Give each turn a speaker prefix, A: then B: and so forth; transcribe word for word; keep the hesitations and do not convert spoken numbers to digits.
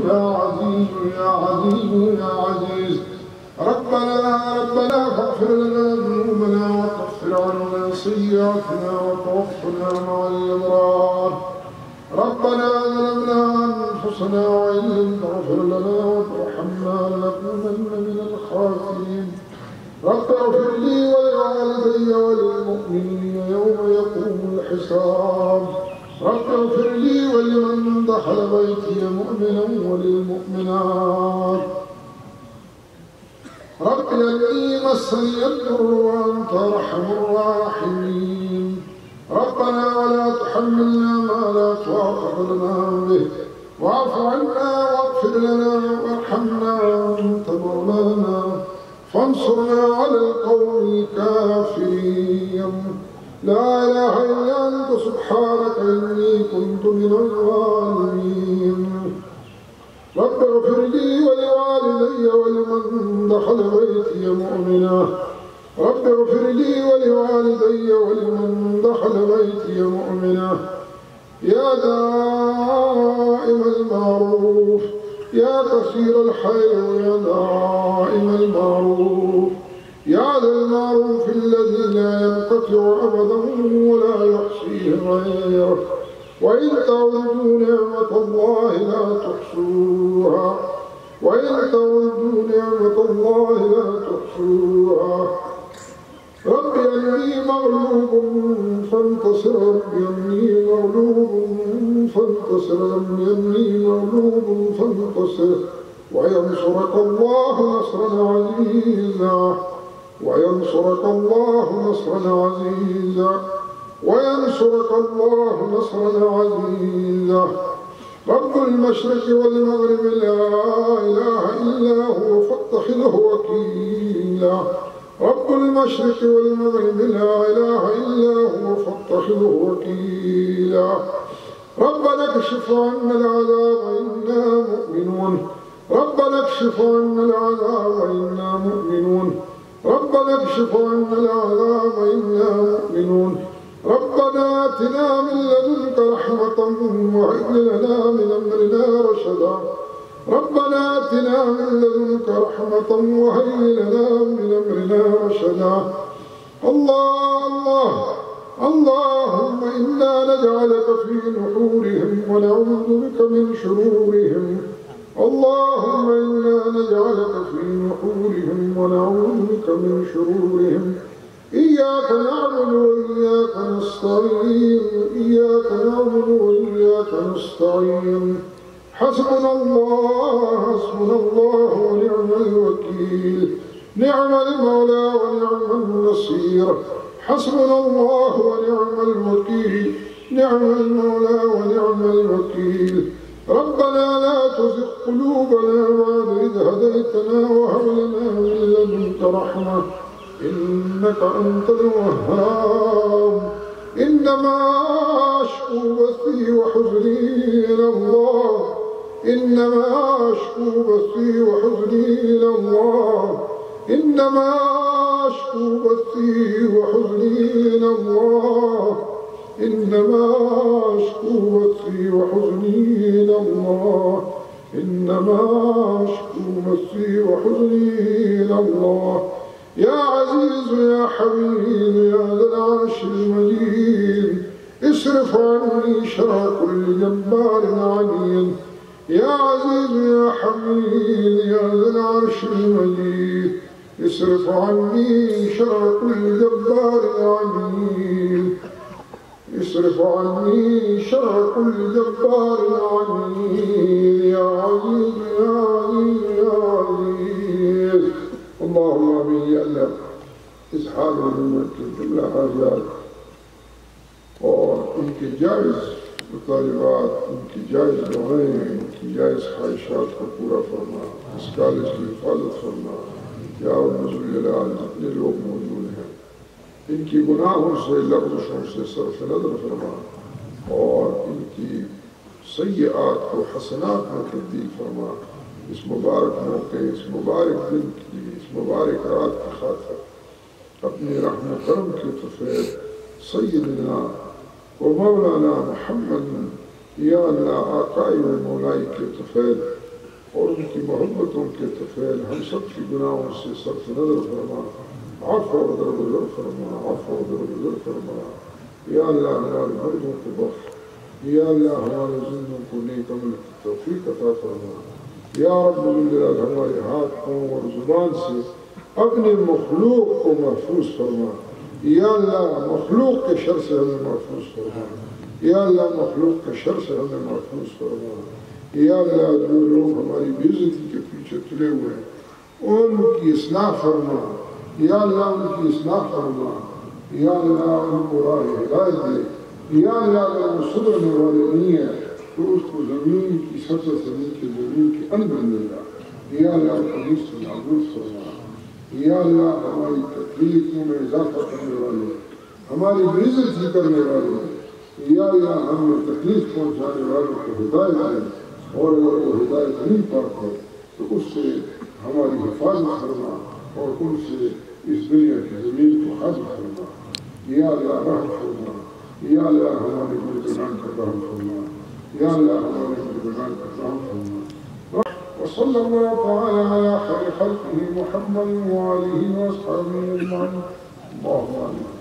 A: يا عزيز يا عزيز يا عزيز. ربنا ربنا فاغفر لنا ذنوبنا وكفر عنا سيئاتنا وتوفنا مع الأبرار. ربنا ظلمنا أنفسنا وإن لم تغفر لنا وترحمنا لنكونن من الخاسرين. رب اغفر لي ولوالدي وللمؤمنين يوم يقوم الحساب. رب اغفر لي ولمن دخل بيتي مؤمنا وللمؤمنات. رب إني مسني الضر وأنت أرحم الراحمين. ربنا ولا تحملنا ما لا طاقة لنا به واعف عنا واغفر لنا وارحمنا وأنت مولانا فانصرنا على القوم الكافرين. لا إله إلا أنت سبحانك إني كنت من الظالمين. رب اغفر لي ولوالدي ولمن دخل بيتي مؤمنا. رب اغفر لي ولوالدي ولمن دخل بيتي مؤمنا. يا دائم المعروف يا كثير الخير يا دائم المعروف يا ذا المعروف الذي لا ينقطع أبدا ولا يحصيه غيره. وإن تعدوا نعمة الله لا تحصوها وإن تعدوا نعمة الله لا تحصوها. رب إني مغلوب فانتصر. رب إني مغلوب فانتصر. رب إني مغلوب فانتصر. وينصرك الله نصرا عزيزا. وينصرك الله نصرا عزيزا. وينصرك الله نصرا عزيزا. رب المشرق والمغرب لا إله إلا هو فاتخذه وكيلا. رب المشرق والمغرب لا إله إلا هو فاتخذه وكيلا. ربنا اكشف عنا العذاب إنا مؤمنون. ربنا اكشف عنا العذاب إنا مؤمنون. ربنا اكشف عنا العذاب إنا مؤمنون. ربنا آتنا من لدنك رحمة وهب لنا من أمرنا رشدا. ربنا آتنا من لدنك رحمة وهب لنا من أمرنا رشدا. الله الله اللهم إنا نجعلك في نحورهم ونعوذ بك من شرورهم. اللهم إنا نجعلك في نحورهم ونعوذ بك من شرورهم. إياك نعبد وإياك نستعين. إياك نعبد وإياك نستعين. حسبنا الله حسبنا الله ونعم الوكيل. نعم المولى ونعم النصير. حسبنا الله ونعم الوكيل. نعم المولى ونعم الوكيل. ربنا لا تزغ قلوبنا بعد إذ هديتنا وهب لنا من لدنك رحمة إنك أنت الوهاب. إنما أشكو بثي وحزني إلى الله. إنما أشكو بثي وحزني إلى الله. إنما أشكو بثي وحزني إلى الله. إنما أشكو بثي وحزني إلى الله. إنما أشكو بثي وحزني إلى الله. يا عزيز يا حميد يا ذا العرش المجيد اصرف عني شر كل جبار عنيد. يا عزيز يا حميد يا ذا العرش المجيد اصرف عني شر كل جبار عنيد. اصرف عني شر كل جبار عنيد. يا عزيز يا عزيز يا عزيز. اللهم آمين يا الله. इजहार के जुमला हाजात और उनके जायज़ मुतालिबात, उनकी जायज़ दुआएं, उनकी जायज़ ख्वाहिशात को पूरा फरमा। इस कॉलेज की हिफाजत फरमा। या नज़ुल जितने लोग मौजूद हैं इनकी गुनाहों से लफ्ज़ों से सरफ नज़र फरमा और इनकी सय्यात को हसनात में तब्दील फरमा। इस मुबारक मौके, इस मुबारक दिन की, इस मुबारक रात की खातिर अपने रहम करम के तफैल सय्यदना व मौलाना मुहम्मद या अल्लाह आकाई व मौलाई के तफैल اور ان کی محبتوں کے طفیل ہم سب کی گناہوں سے صرف نظر فرما، عفو و درگزر فرما، عفو و درگزر فرما۔ یا اللہ ہمارے مرضوں کو بخش، یا اللہ ہمارے زندوں کو نیک عمل کی توفیق عطا فرما۔ یا رب الجلال ہمارے ہاتھ، پاؤں اور زبان سے اپنے مخلوق کو محفوظ فرما۔ یا اللہ مخلوق کے شر سے ہمیں محفوظ فرما، یا اللہ مخلوق کے شر سے ہمیں محفوظ فرما۔ یا اللہ جو لوگ ہماری بے عزتی کے پیچھے تلے ہوئے ہیں ان کی اصلاح فرما، یا اللہ ان کی اصلاح فرما، یا اللہ ان کو راہ ہدایت دے۔ یا اللہ اگر وہ سدھرنے والے نہیں ہیں تو اس کو زمین کی سطح سے نیچے زمین کے اندر مل جائے۔ یا اللہ پولیس سے نابود فرما۔ یا اللہ ہماری تکلیفوں میں اضافہ کرنے والے، ہماری بے عزتی کرنے والے، یا اللہ ہمیں تکلیف پہنچانے والوں کو ہدایت دے، اور اگر وہ ہدایت نہیں پاتے تو اس سے ہماری حفاظت کرنا اور ان سے اس دنیا کی زمین کو حاصل کرنا۔ یا اللہ رحم فرما، یا اللہ ہمارے بزرگان کا رحم فرما، یا اللہ ہمارے بزرگان کا رحم فرما۔ وصلی اللہ تعالی علی خیر خلقہ محمد وآلہ وصحبہ اجمعین۔ اللہم آمین۔